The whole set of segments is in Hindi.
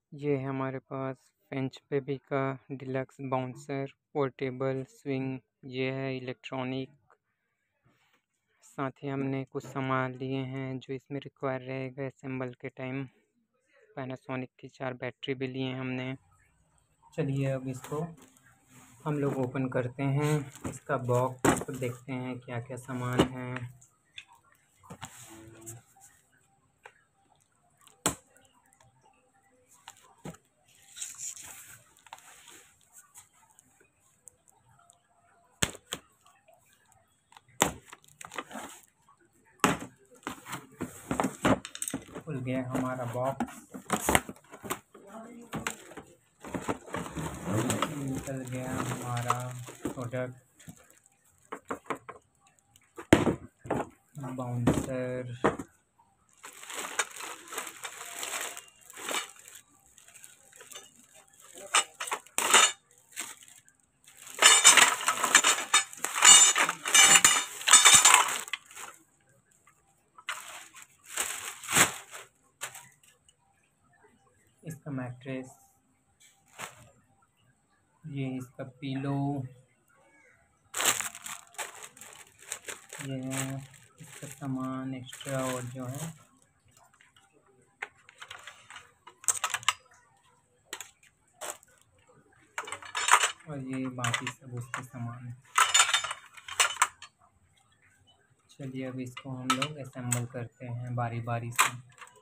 ये है हमारे पास फ्रेंच बेबी का डिलक्स बाउंसर पोर्टेबल स्विंग। ये है इलेक्ट्रॉनिक। साथ ही हमने कुछ सामान लिए हैं जो इसमें रिक्वायर रहेगा असेंबल के टाइम। पैनासोनिक की 4 बैटरी भी लिए हैं हमने। चलिए अब इसको हम लोग ओपन करते हैं। इसका बॉक्स तो देखते हैं क्या क्या सामान है। खुल गया हमारा बॉक्स। निकल गया हमारा प्रोडक्ट बाउंसर। इसका मैट्रेस, ये इसका पिलो, ये है इसका सामान एक्स्ट्रा और जो है और ये बाकी सब उसके सामान। चलिए अब इसको हम लोग असेंबल करते हैं बारी बारी से।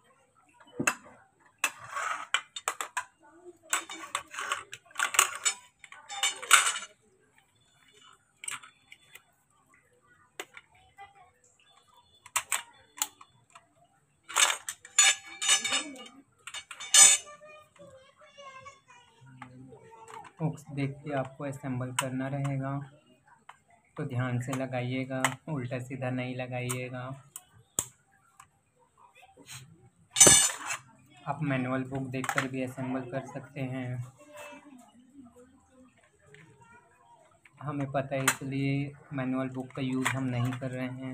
हुक्स देख के आपको असेंबल करना रहेगा, तो ध्यान से लगाइएगा, उल्टा सीधा नहीं लगाइएगा। आप मैनुअल बुक देखकर भी असेंबल कर सकते हैं। हमें पता है इसलिए मैनुअल बुक का यूज़ हम नहीं कर रहे हैं।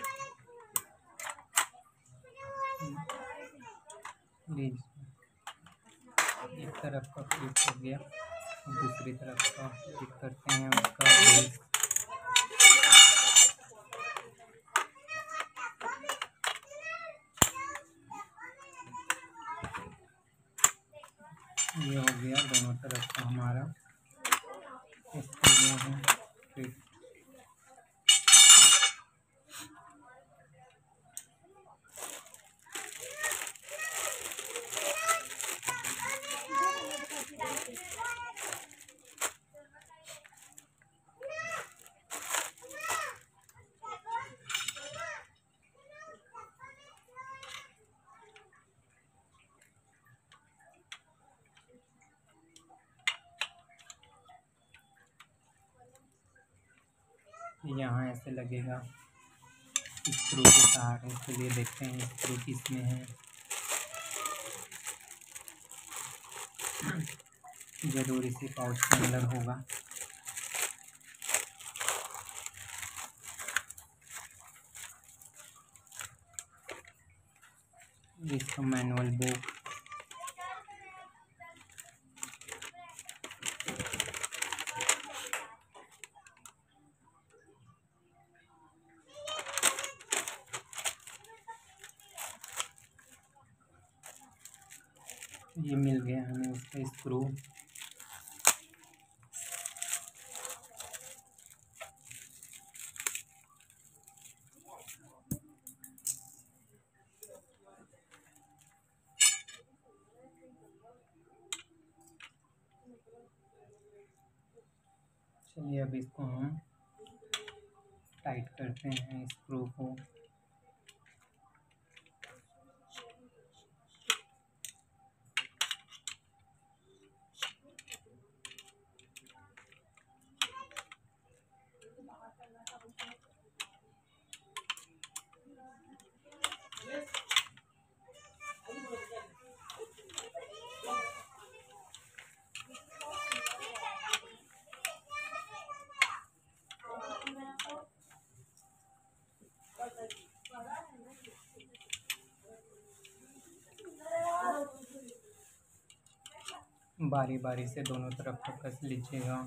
प्लीज़ एक तरफ का क्लिक हो गया, दूसरी तरफ का क्लिक करते हैं उसका बेस। ये हो गया दोनों तरफ का हमारा। इसके लिए है फिट। यहाँ ऐसे लगेगा स्क्रू के सहारे। चलिए देखते हैं स्क्रू किसमें है। ज़रूर इसी पाउच के अंदर होगा। इसका मैनुअल बुक, ये मिल गया हमें उसका स्क्रू। चलिए अब इसको हम टाइट करते हैं स्क्रू को। बारी बारी से दोनों तरफ को कस लीजिएगा।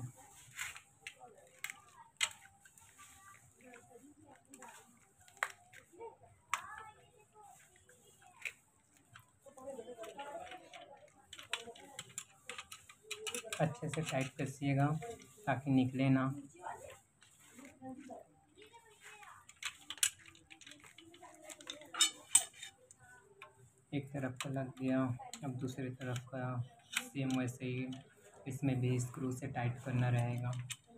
अच्छे से टाइट कसिएगा ताकि निकले ना। एक तरफ का लग गया, अब दूसरी तरफ का सेम वैसे ही इसमें भी स्क्रू से टाइट करना रहेगा।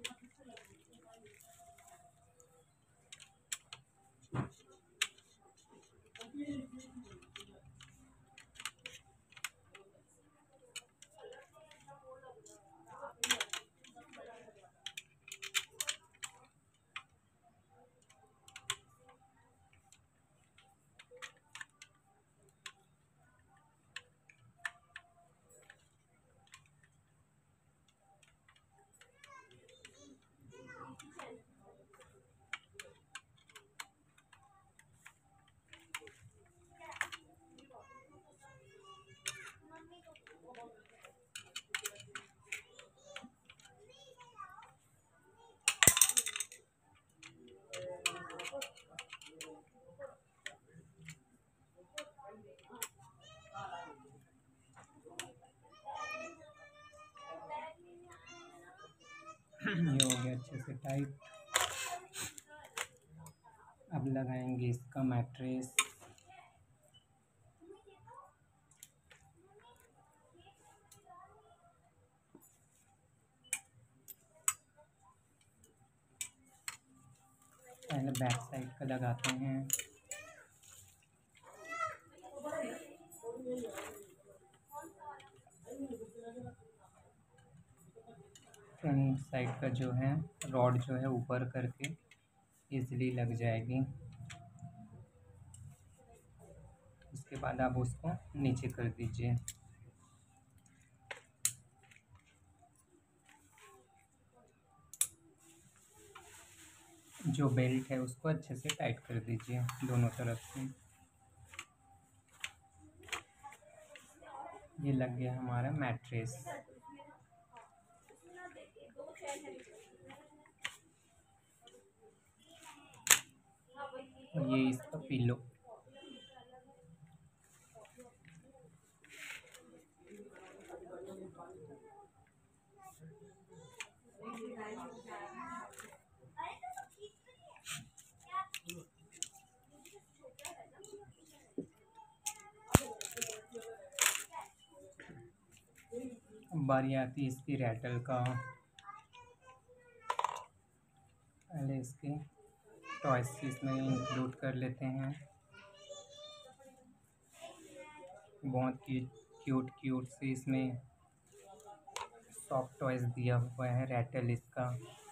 ये हो गया अच्छे से टाइट। अब लगाएंगे इसका मैट्रेस। पहले बैक साइड का लगाते हैं। फ्रंट साइड का जो है रॉड जो है ऊपर करके इजीली लग जाएगी। उसके बाद आप उसको नीचे कर दीजिए। जो बेल्ट है उसको अच्छे से टाइट कर दीजिए दोनों तरफ से। ये लग गया हमारा मैट्रेस। और ये इसका पिलो। बारी आती है इसकी रैटल का। पहले इसके टॉयस इसमें इंक्लूड कर लेते हैं। बहुत क्यूट से इसमें सॉफ्ट टॉयस दिया हुआ है रैटल इसका।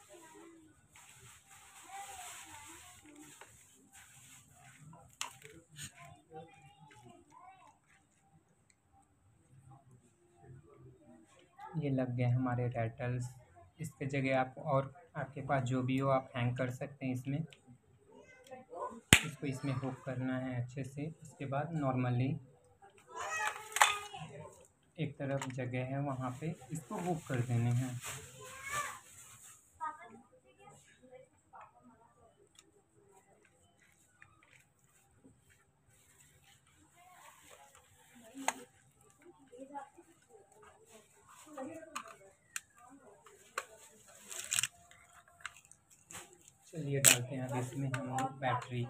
ये लग गए हमारे रैटल्स। इसके जगह आप और आपके पास जो भी हो आप हैंग कर सकते हैं इसमें। इसको इसमें हुक करना है अच्छे से। उसके बाद नॉर्मली एक तरफ जगह है वहाँ पे इसको हुक कर देने हैं। चलिए डालते हैं अब इसमें हम बैटरी।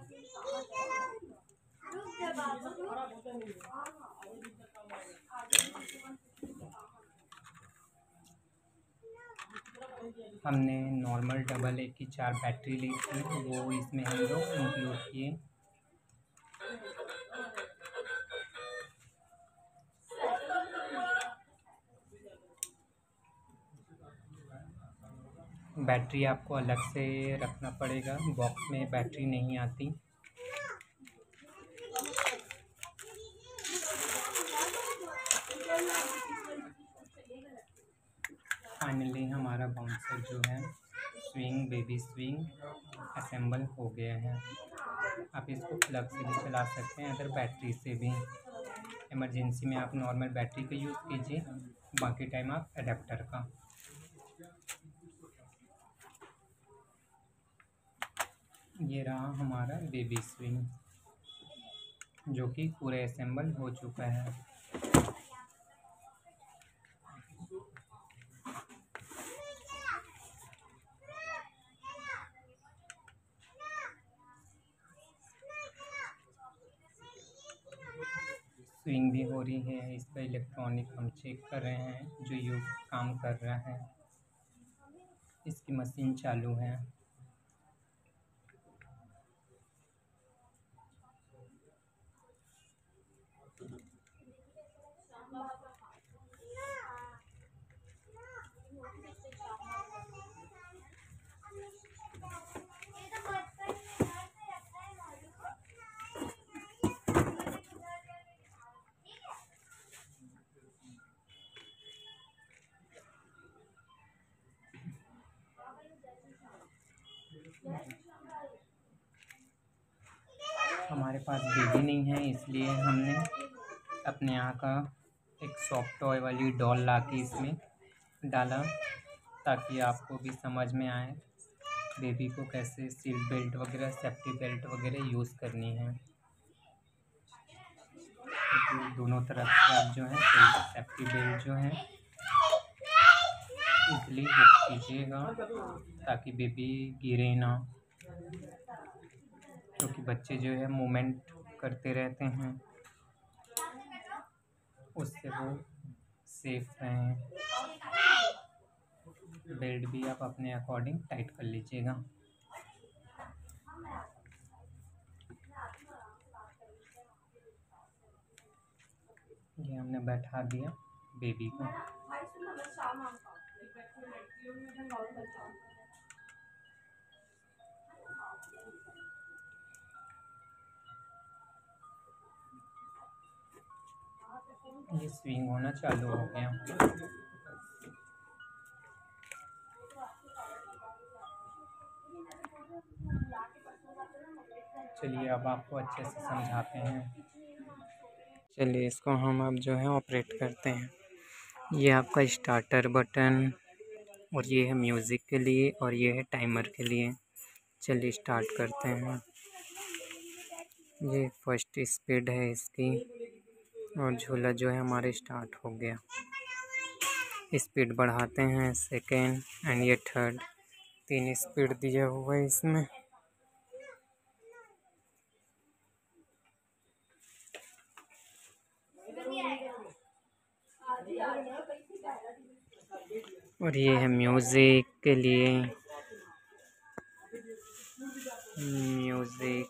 हमने नॉर्मल डबल ए की 4 बैटरी ली थी, वो इसमें हम लोग इंक्लूड किए। बैटरी आपको अलग से रखना पड़ेगा, बॉक्स में बैटरी नहीं आती। फाइनली हमारा बाउंसर जो है स्विंग बेबी स्विंग असेंबल हो गया है। आप इसको प्लग से भी चला सकते हैं अगर बैटरी से भी। इमरजेंसी में आप नॉर्मल बैटरी का यूज़ कीजिए, बाकी टाइम आप एडेप्टर का। ये रहा हमारा बेबी स्विंग, जो कि पूरे असेंबल हो चुका है। स्विंग भी हो रही है, इस पर इलेक्ट्रॉनिक हम चेक कर रहे हैं जो यूज़ काम कर रहा है। इसकी मशीन चालू है। हमारे पास बेबी नहीं है, इसलिए हमने अपने यहाँ का एक सॉफ्ट टॉय वाली डॉल ला के इसमें डाला, ताकि आपको भी समझ में आए बेबी को कैसे सीट बेल्ट वगैरह, सेफ्टी बेल्ट वगैरह यूज़ करनी है। दोनों तरफ से आप जो है सेफ्टी बेल्ट जो है इजली हुक कीजिएगा, ताकि बेबी गिरे ना, क्योंकि बच्चे जो है मूवमेंट करते रहते हैं, उससे वो सेफ रहें। बेल्ट भी आप अपने अकॉर्डिंग टाइट कर लीजिएगा। ये हमने बैठा दिया बेबी को। ये स्विंग होना चालू हो गया। चलिए अब आपको अच्छे से समझाते हैं। चलिए इसको हम अब जो है ऑपरेट करते हैं। ये आपका स्टार्टर बटन, और ये है म्यूज़िक के लिए, और ये है टाइमर के लिए। चलिए स्टार्ट करते हैं। ये फर्स्ट स्पीड है इसकी, और झूला जो है हमारे स्टार्ट हो गया। स्पीड बढ़ाते हैं, सेकेंड एंड ये थर्ड, 3 स्पीड दिया हुआ है इसमें। और ये है म्यूज़िक के लिए, म्यूज़िक।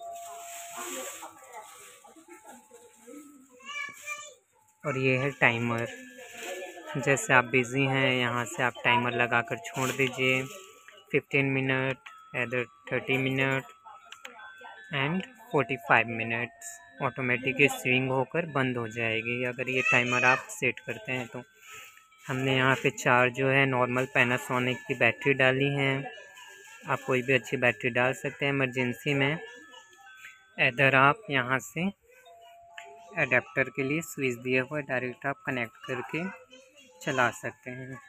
और ये है टाइमर, जैसे आप बिज़ी हैं यहाँ से आप टाइमर लगाकर छोड़ दीजिए, 15 मिनट, इधर 30 minute and 45 minutes. Automatic swing होकर बंद हो जाएगी अगर ये टाइमर आप सेट करते हैं तो। हमने यहाँ पे 4 जो है नॉर्मल पैनासोनिक की बैटरी डाली हैं। आप कोई भी अच्छी बैटरी डाल सकते हैं इमरजेंसी में। इधर आप यहाँ से एडेप्टर के लिए स्विच दिया हुआ है, डायरेक्ट आप कनेक्ट करके चला सकते हैं।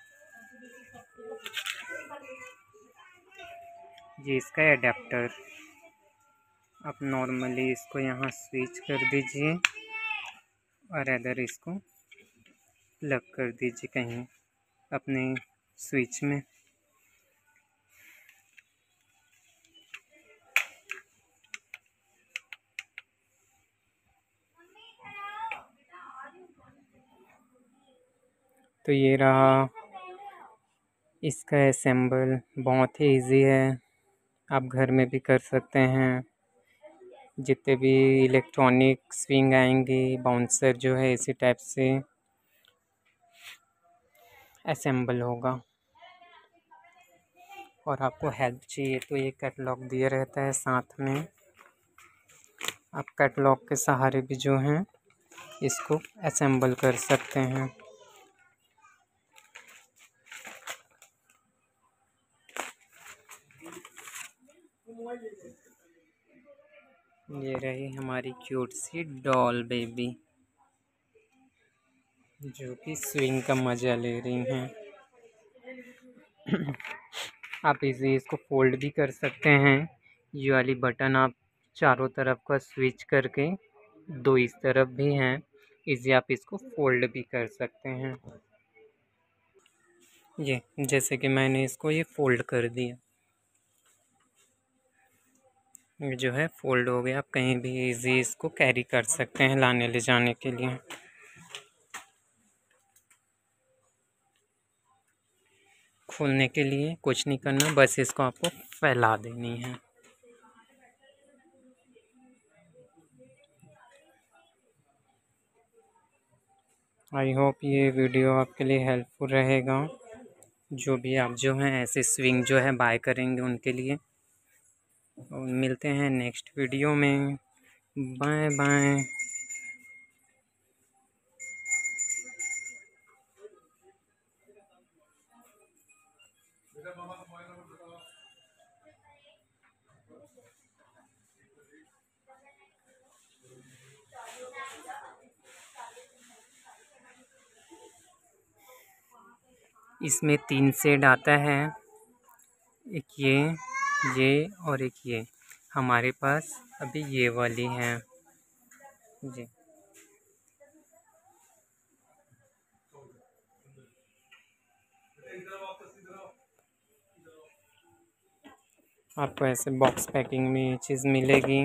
ये इसका एडेप्टर, आप नॉर्मली इसको यहाँ स्विच कर दीजिए और इधर इसको प्लग कर दीजिए कहीं अपने स्विच में। तो ये रहा इसका असेंबल, बहुत ही इजी है, आप घर में भी कर सकते हैं। जितने भी इलेक्ट्रॉनिक स्विंग आएंगे, बाउंसर जो है इसी टाइप से असेंबल होगा। और आपको हेल्प चाहिए तो ये कैटलॉग दिया रहता है साथ में, आप कैटलॉग के सहारे भी जो हैं इसको असेंबल कर सकते हैं। ये रही हमारी क्यूट सी डॉल बेबी। जो कि स्विंग का मज़ा ले रही हैं। आप इसे इसको फोल्ड भी कर सकते हैं। ये वाली बटन आप चारों तरफ का स्विच करके, दो इस तरफ भी हैं, इसे आप इसको फोल्ड भी कर सकते हैं। ये जैसे कि मैंने इसको ये फोल्ड कर दिया, ये जो है फोल्ड हो गया। आप कहीं भी इजी इसको कैरी कर सकते हैं लाने ले जाने के लिए। खोलने के लिए कुछ नहीं करना, बस इसको आपको फैला देनी है। आई होप ये वीडियो आपके लिए हेल्पफुल रहेगा। जो भी आप जो हैं ऐसे स्विंग जो है बाय करेंगे उनके लिए। और मिलते हैं नेक्स्ट वीडियो में। Bye bye. इसमें 3 शेड आता है, एक ये और एक ये। हमारे पास अभी ये वाली है जी। आपको ऐसे बॉक्स पैकिंग में ये चीज़ मिलेगी।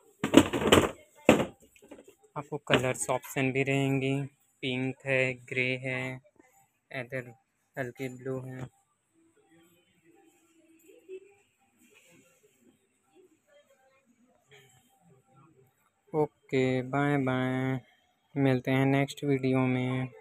आपको कलर्स ऑप्शन भी रहेंगी, पिंक है, ग्रे है, इधर हल्के ब्लू है। ओके बाय बाय, मिलते हैं नेक्स्ट वीडियो में।